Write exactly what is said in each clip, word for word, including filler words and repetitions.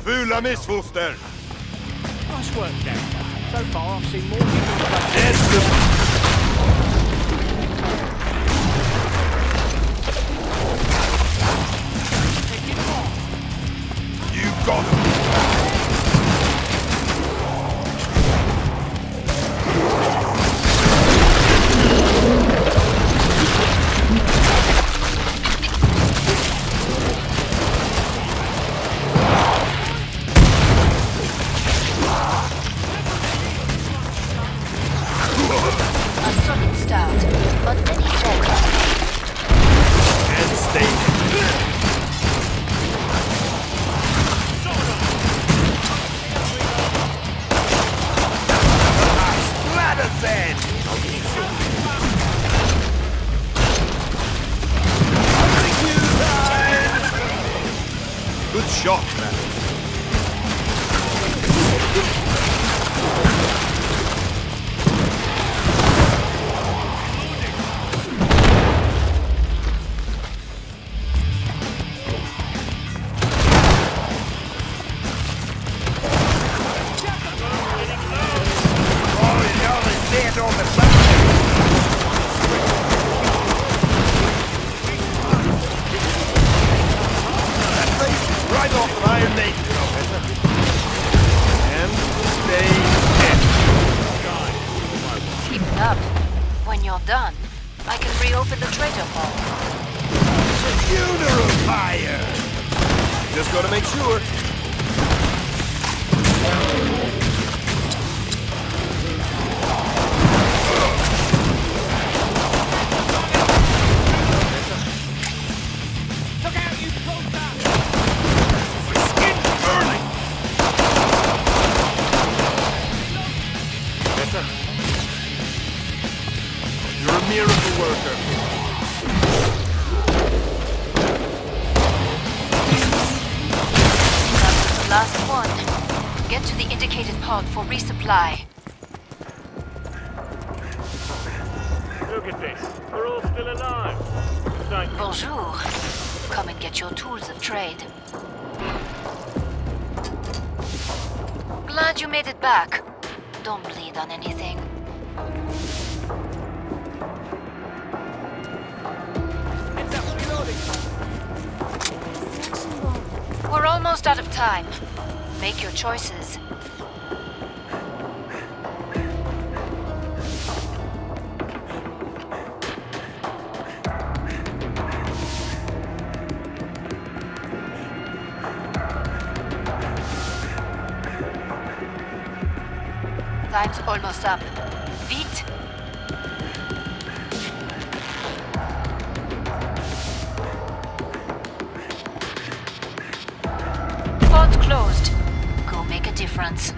Vu la missfoster! Nice work, Captain. So far, I've seen more people like Yes, you got him! Good shot, man. Oh, you only see it on the back. Right off Iron Maiden, and stay dead. Keep it up. When you're done, I can reopen the traitor hall. Funeral fire! Just gotta make sure. You're a miracle worker. That was the last one. Get to the indicated pod for resupply. Look at this. We're all still alive. Thank you. Bonjour. Come and get your tools of trade. Glad you made it back. Don't bleed on anything. We're almost out of time. Make your choices. Time's almost up. Vite! Pod's closed. Go make a difference.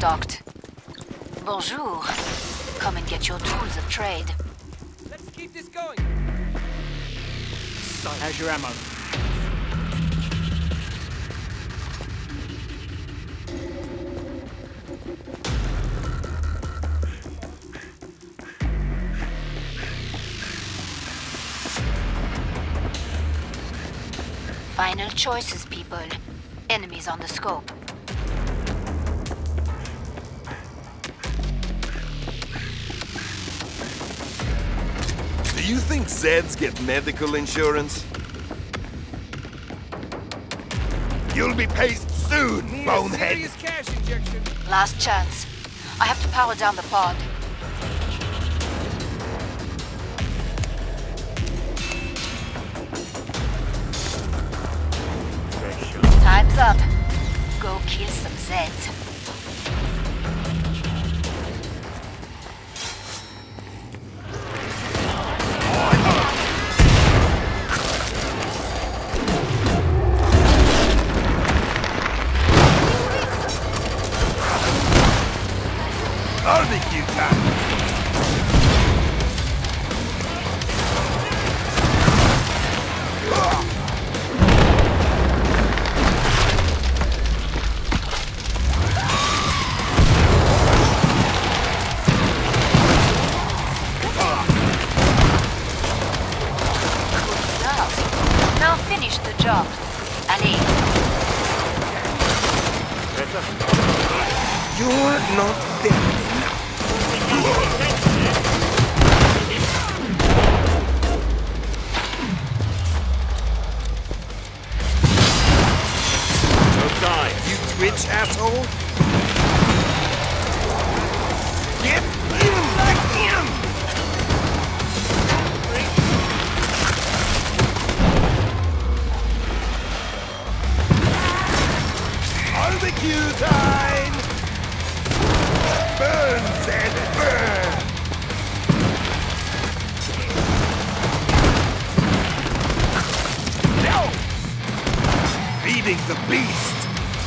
docked. Bonjour. Come and get your tools of trade. Let's keep this going. So, how's your ammo? Final choices, people. Enemies on the scope. Do you think Zeds get medical insurance? You'll be paced soon, Need a bonehead! serious cash injection. Last chance. I have to power down the pod. Time's up. Go kill some Zeds. Barbecue time! Now finish the job. Allez. You're not dead enough. Don't die. You twitch, asshole! Get in like him! Barbecue time! Burn, Zed, burn! No! Feeding the beast!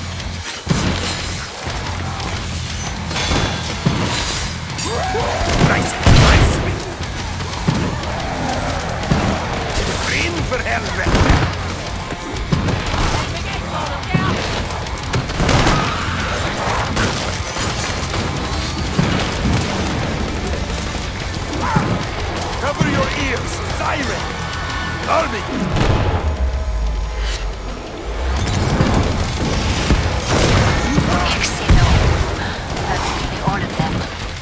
Nice, nice speed! In for helvete! Cover your ears, siren! Army! Excellent. That's nearly all of them.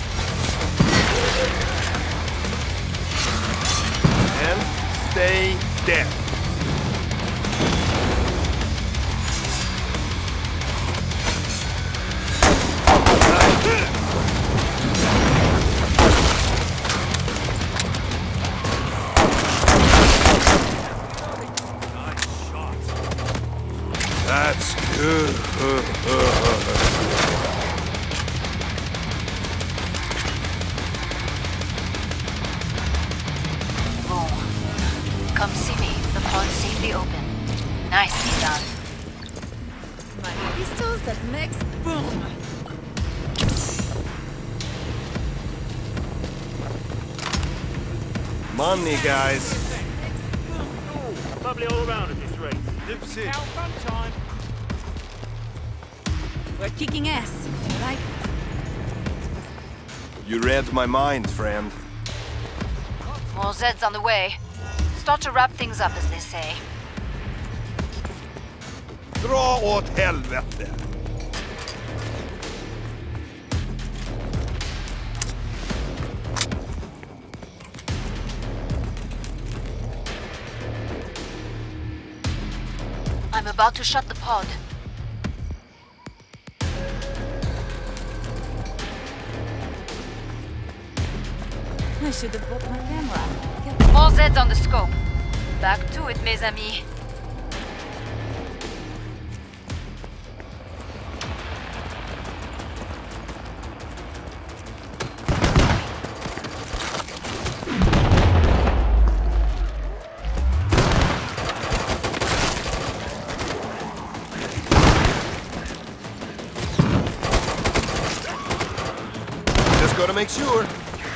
And stay dead. That's good. Bon. Come see me. The pod's safely open. Nicely done. My pistols that makes boom. Money, guys. Bubbly all around at this rate. Dips in. Now fun time. We're kicking ass. You like it? You read my mind, friend. More Zeds on the way. Start to wrap things up, as they say. Dra åt helvete! I'm about to shut the pod. I should have bought my camera. More Zeds on the scope. Back to it, mes amis. make sure.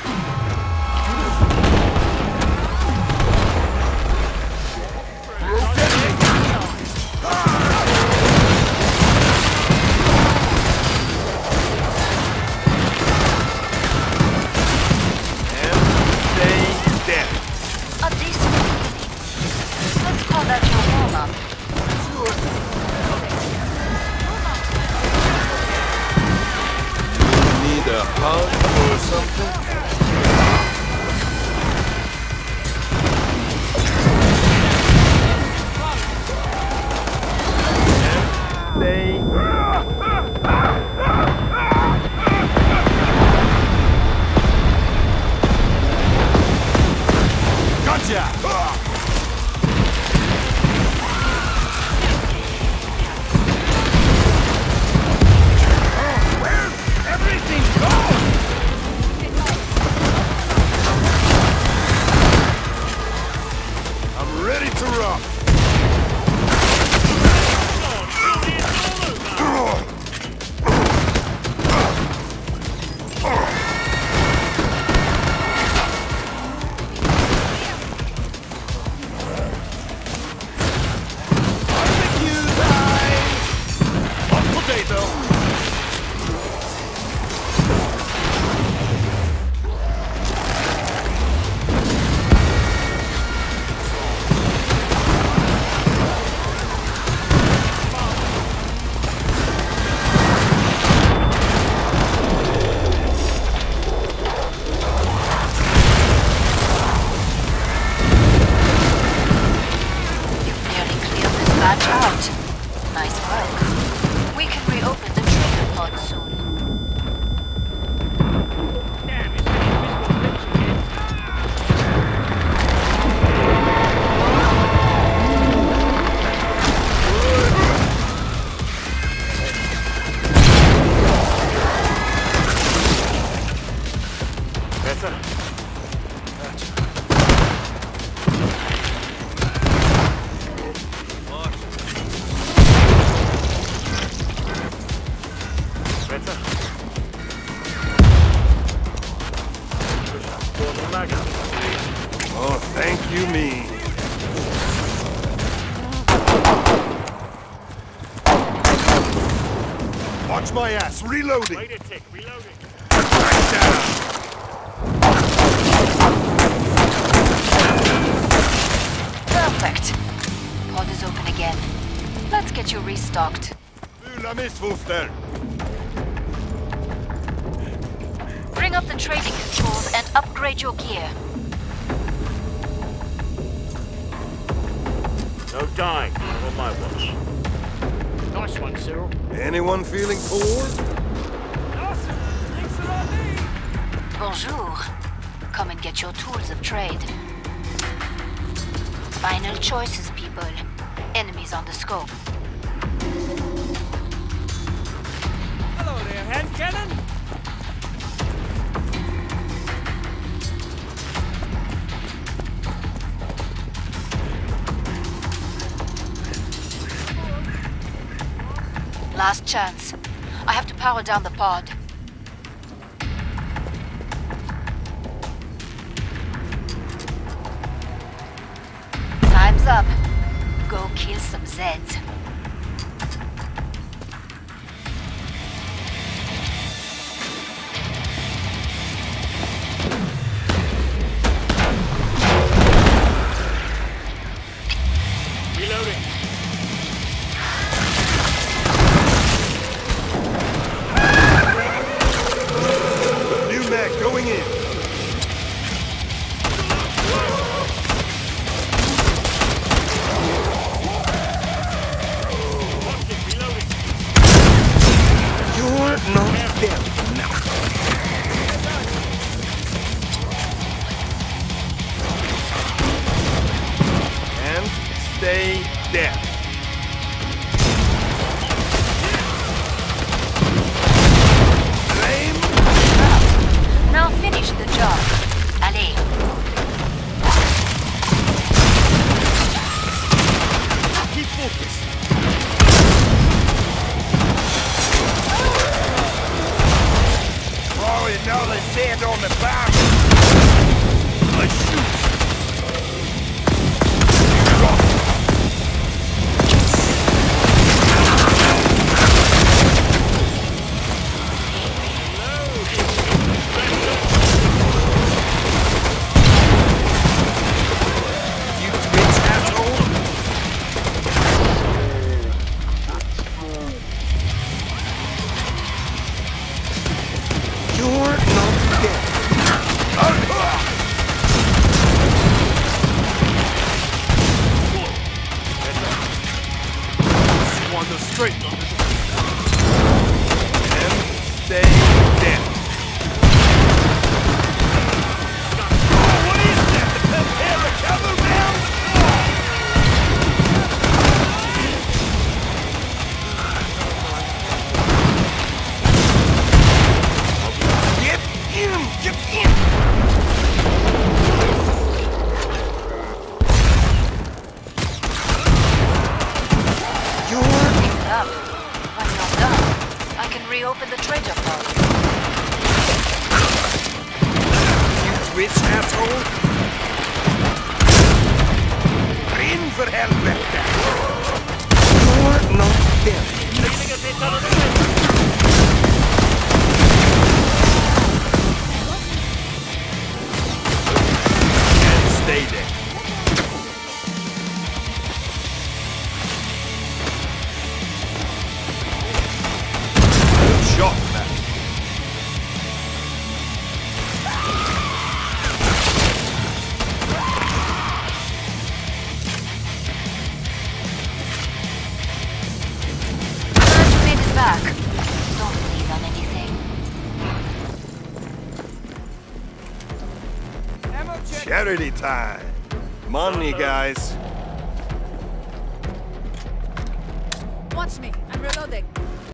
Oh, thank you, me. Watch my ass, reloading. Wait a tick, reloading. Right down. Perfect. Pod is open again. Let's get you restocked. Vu la misfoster. Bring up the trading controls and upgrade your gear. No dying, not on my watch. Nice one, Cyril. Anyone feeling poor? Awesome. Thanks for all me. Bonjour. Come and get your tools of trade. Final choices, people. Enemies on the scope. Hello there, hand cannon. Last chance. I have to power down the pod. Time's up. Go kill some Zeds. Reloading. New mag going in. back! I shoot! You bitch asshole! You're not dead. On the street. And stay dead. Oh, what is that? The Pantera cover round? Get in! Get in! You're Up. When you're done, I can reopen the treasure pod. you rich asshole! In for helvete! You're not dead. Leaving a bit on the way. And stay there. Good shot, man. Glad you made it back. Don't leave on anything. Charity time. Come on, you guys. Watch me. I'm reloading.